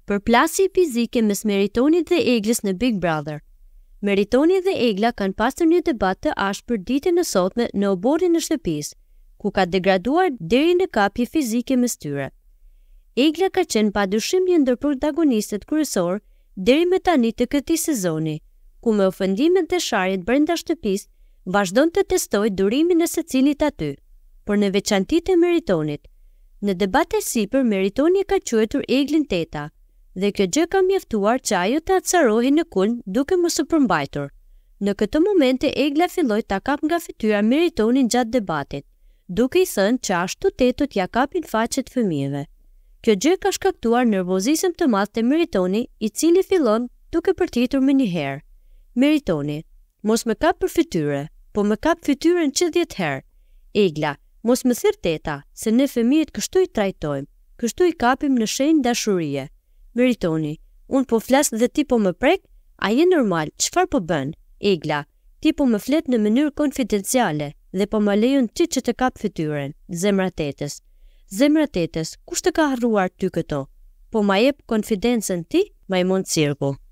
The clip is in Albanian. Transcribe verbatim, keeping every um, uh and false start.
Perplasje fizike mes Meritonit dhe Eglës në Big Brother. Meritoni dhe Egla kanë pasur një debat të ashpër ditën e sotme në oborrin e shtëpisë, ku ka degraduar deri në kapje fizike mes tyre. Egla ka qenë padyshim një ndër protagonistet kryesor deri me tani të këtij sezoni, ku me ofendimet dhe sharjet brenda shtëpisë vazhdon të testojë durimin e secilit aty, por në veçantitë e Meritonit. Në debat e sipër, Meritoni ka quajtur Eglën teta, dhe kjo gjë ka mjaftuar që ajo të atësarohi në kulm duke mos u përmbajtur. Në këtë momente Egla filloi ta kap nga fytyra Meritonin gjatë debatit, duke i thënë që ashtu tetut ja kapin faqet fëmijëve. Kjo gjë ka shkaktuar nervozizëm të madh te Meritoni, i cili fillon duke përtitur më një herë. Meritoni: "Mos më kap për fytyre, po më kap fytyrën që dhjetë herë." Egla: "Mos më thirr teta, se ne fëmijët kështu i trajtojmë, kështu i kapim në shenjë dashurie." Meritoni: "Unë po flas dhe ti po më prek? A je normal? Çfarë po bën?" Egla: "Ti po më flet në mënyrë konfidenciale dhe po më lejon ti që të kap fytyrën." Zemra tetës: "Zemra tetës, kush të ka harruar ty këto? Po ma jep konfidencën ti, majmun cirku."